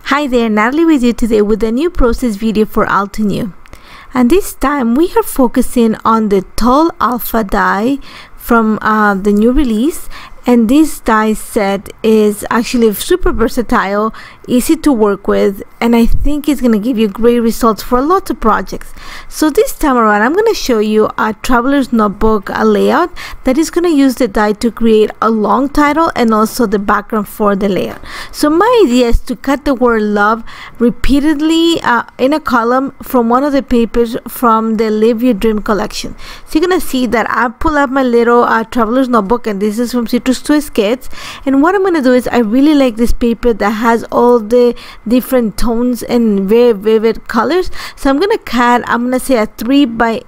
Hi there, Natalie with you today with a new process video for Altenew. And this time we are focusing on the tall alpha die from the new release. And this die set is actually super versatile, easy to work with, and I think it's going to give you great results for lots of projects. So this time around I'm going to show you a traveler's notebook layout that is going to use the die to create a long title and also the background for the layout. So my idea is to cut the word love repeatedly in a column from one of the papers from the Live Your Dream collection. So you're going to see that I pull up my little traveler's notebook, and this is from Citrus Twist Kits. And what I'm going to do is I really like this paper that has all the different tones and very vivid colors. So I'm going to cut, I'm going to say a 3 by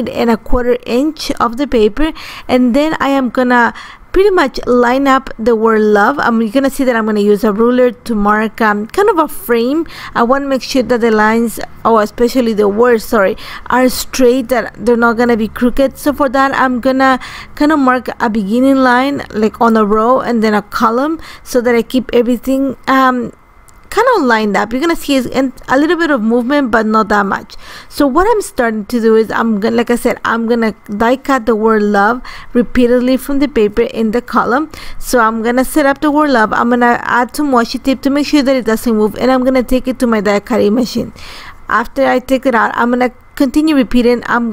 8¼ inch of the paper, and then I am going to pretty much line up the word love. You're gonna see that I'm gonna use a ruler to mark kind of a frame. I want to make sure that the lines, especially the words, are straight, that they're not gonna be crooked. So for that I'm gonna kind of mark a beginning line like on a row and then a column, so that I keep everything kind of lined up. You're gonna see a little bit of movement, but not that much. So what I'm starting to do is I'm gonna, like I said, I'm gonna die cut the word love repeatedly from the paper in the column. So I'm gonna set up the word love. I'm gonna add some washi tape to make sure that it doesn't move, and I'm gonna take it to my die cutting machine. After I take it out, I'm gonna continue repeating. I'm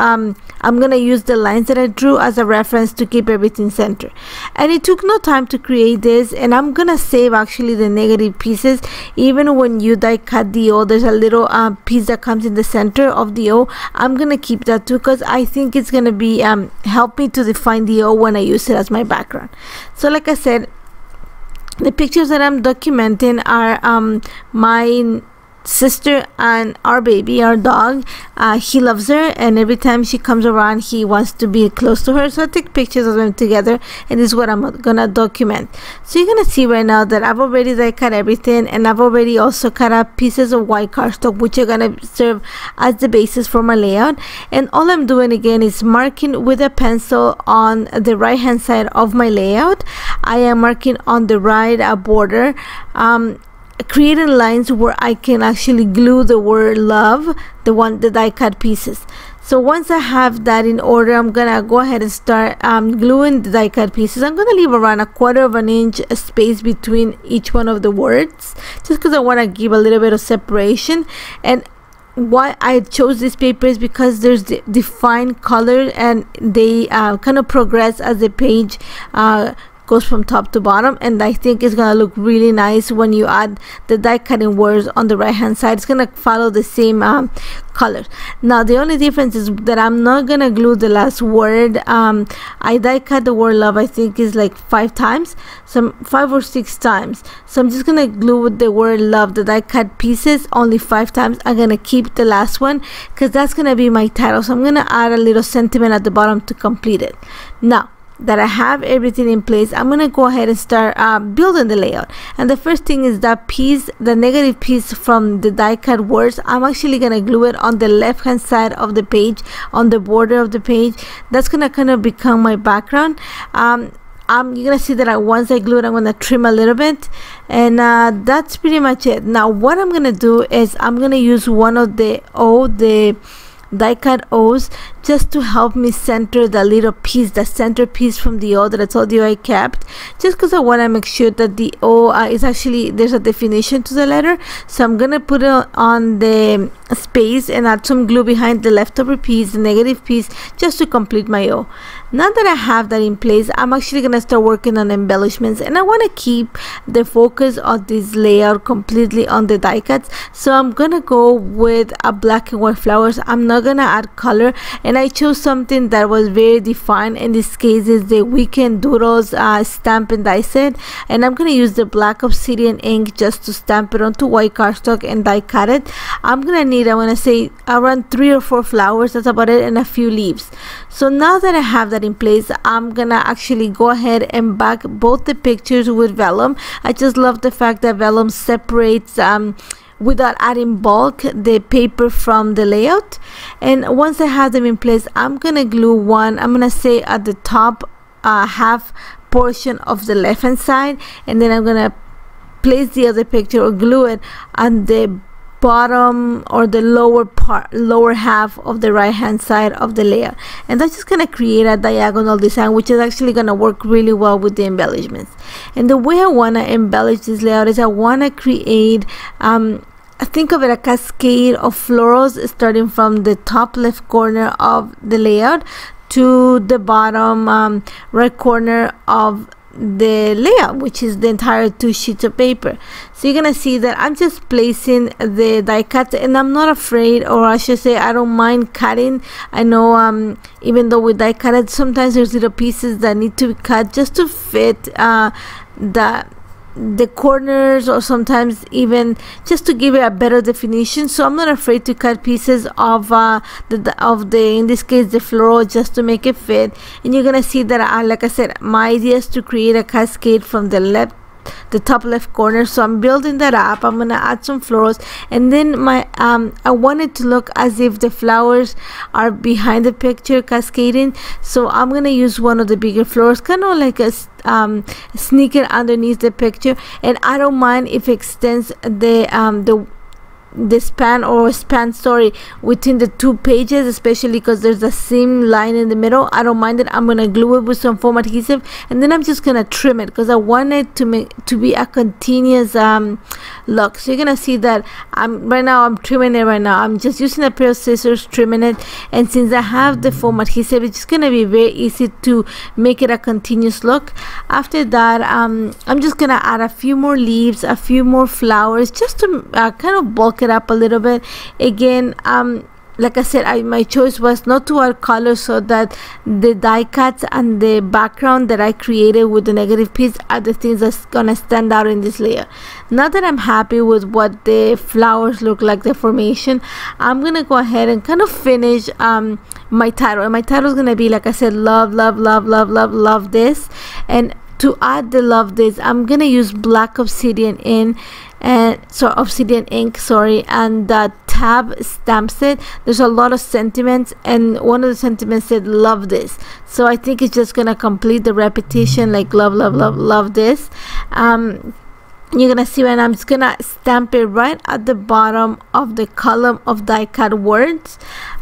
gonna use the lines that I drew as a reference to keep everything centered. And it took no time to create this, and I'm gonna save actually the negative pieces. Even when you die cut the O, there's a little piece that comes in the center of the O. I'm gonna keep that too, because I think it's gonna be help me to define the O when I use it as my background. So like I said, the pictures that I'm documenting are my sister and our baby, our dog. He loves her, and every time she comes around he wants to be close to her, so I take pictures of them together, and this is what I'm gonna document. So you're gonna see right now that I've already die cut everything, and I've already also cut up pieces of white cardstock, which are gonna serve as the basis for my layout. And all I'm doing again is marking with a pencil on the right hand side of my layout. I am marking on the right border, creating lines where I can actually glue the word love, the die cut pieces. So once I have that in order, I'm gonna go ahead and start gluing the die cut pieces. I'm gonna leave around 1/4 inch space between each one of the words, just because I want to give a little bit of separation. And why I chose this paper is because there's the defined color, and they kind of progress as the page goes from top to bottom, and I think it's gonna look really nice when you add the die cutting words on the right hand side. It's gonna follow the same colors. Now the only difference is that I'm not gonna glue the last word. I die cut the word love, I think is like 5 times, some 5 or 6 times. So I'm just gonna glue with the word love, the die cut pieces, only 5 times. I'm gonna keep the last one because that's gonna be my title. So I'm gonna add a little sentiment at the bottom to complete it. Now that I have everything in place, I'm gonna go ahead and start building the layout. And the first thing is that piece, the negative piece from the die cut words, I'm actually gonna glue it on the left hand side of the page, on the border of the page. That's gonna kind of become my background. You're gonna see that once I glue it, I'm gonna trim a little bit, and that's pretty much it. Now what I'm gonna do is I'm gonna use one of the die cut O's just to help me center the little piece, the center piece from the O that I told you I kept, just because I want to make sure that the O is actually, there's a definition to the letter. So I'm gonna put it on the space and add some glue behind the leftover piece, the negative piece, just to complete my O. Now that I have that in place, I'm actually gonna start working on embellishments, and I want to keep the focus of this layout completely on the die cuts. So I'm gonna go with a black and white flowers. I'm not gonna add color, and I chose something that was very defined. In this case is the Weekend Doodles Stamp and Die Set, and I'm gonna use the black Obsidian ink just to stamp it onto white cardstock and die cut it. I'm gonna need, I want to say, around 3 or 4 flowers, that's about it, and a few leaves. So now that I have that in place, I'm gonna actually go ahead and back both the pictures with vellum. I just love the fact that vellum separates without adding bulk the paper from the layout. And once I have them in place, I'm gonna glue one, I'm gonna say at the top half portion of the left hand side, and then I'm gonna place the other picture or glue it on the bottom or the lower half of the right hand side of the layer, and that's just gonna create a diagonal design, which is actually gonna work really well with the embellishments. And the way I want to embellish this layout is I want to create think of it a cascade of florals starting from the top left corner of the layout to the bottom right corner of the layout, which is the entire 2 sheets of paper. So you're gonna see that I'm just placing the die cut, and I'm not afraid, or I should say I don't mind cutting. I know even though we die cut it, sometimes there's little pieces that need to be cut just to fit the corners, or sometimes even just to give it a better definition. So I'm not afraid to cut pieces of the in this case the floral, just to make it fit. And you're gonna see that like I said, my idea is to create a cascade from the top left corner. So I'm building that up. I'm gonna add some florals, and then I want it to look as if the flowers are behind the picture cascading. So I'm gonna use one of the bigger flowers, kind of like a sneaker underneath the picture, and I don't mind if it extends the span story within the 2 pages, especially because there's a seam line in the middle. I don't mind it. I'm gonna glue it with some foam adhesive, and then I'm just gonna trim it because I want it to be a continuous look. So you're gonna see that right now I'm trimming it. Right now I'm just using a pair of scissors, trimming it, and since I have the foam adhesive, it's just gonna be very easy to make it a continuous look. After that, I'm just gonna add a few more leaves, a few more flowers, just to kind of bulk it up a little bit. Again, like I said, my choice was not to add color, so that the die cuts and the background that I created with the negative piece are the things that's gonna stand out in this layer. Now that I'm happy with what the flowers look like, the formation, I'm gonna go ahead and kind of finish my title. And my title is gonna be, like I said, love, love, love, love, love, love this. And to add the love this, I'm gonna use black Obsidian Ink, and Obsidian Ink, sorry, and the tab stamp set. There's a lot of sentiments, and one of the sentiments said love this, so I think it's just gonna complete the repetition, like love, love, love, love this. You're gonna see when I'm just gonna stamp it right at the bottom of the column of die cut words.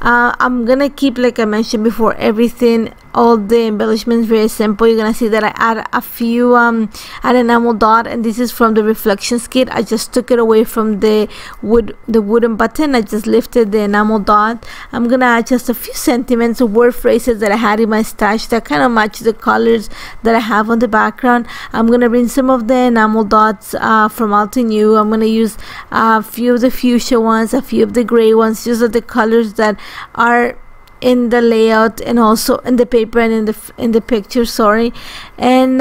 I'm gonna keep, like I mentioned before, everything, all the embellishments very simple. You're gonna see that I add a few an enamel dot, and this is from the reflections kit. I just took it away from the wooden button. I just lifted the enamel dot. I'm gonna add just a few sentiments of word phrases that I had in my stash that kind of match the colors that I have on the background. I'm gonna bring some of the enamel dots from Altenew. I'm gonna use a few of the fuchsia ones, a few of the gray ones. These are the colors that are in the layout and also in the paper and in the picture, sorry. And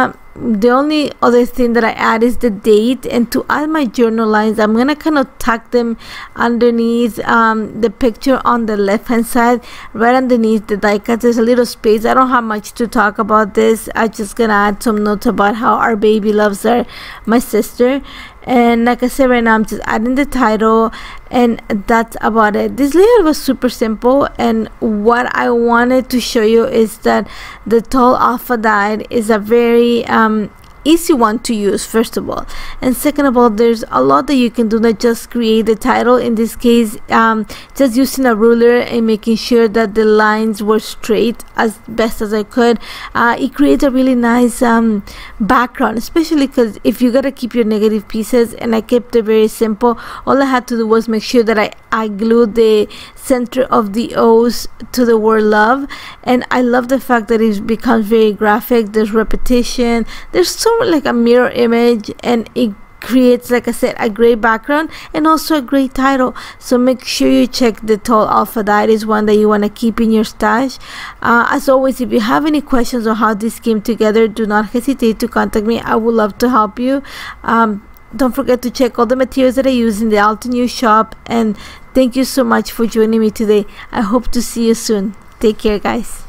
the only other thing that I add is the date. And to add my journal lines, I'm gonna kind of tuck them underneath the picture on the left hand side, right underneath the die cut. There's a little space. I don't have much to talk about this. I'm just gonna add some notes about how our baby loves my sister. And like I said, right now I'm just adding the title, and that's about it. This layout was super simple, and what I wanted to show you is that the tall alpha die is a very easy one to use, first of all, and second of all, there's a lot that you can do, not just create the title. In this case, just using a ruler and making sure that the lines were straight as best as I could. It creates a really nice background, especially because if you gotta keep your negative pieces, and I kept it very simple. All I had to do was make sure that I glued the center of the O's to the word love, and I love the fact that it becomes very graphic. There's repetition, there's so like a mirror image, and it creates, like I said, a great background and also a great title. So make sure you check the tall alpha die. It is one that you want to keep in your stash. As always, if you have any questions on how this came together, do not hesitate to contact me. I would love to help you. Don't forget to check all the materials that I use in the Altenew shop, and thank you so much for joining me today. I hope to see you soon. Take care, guys.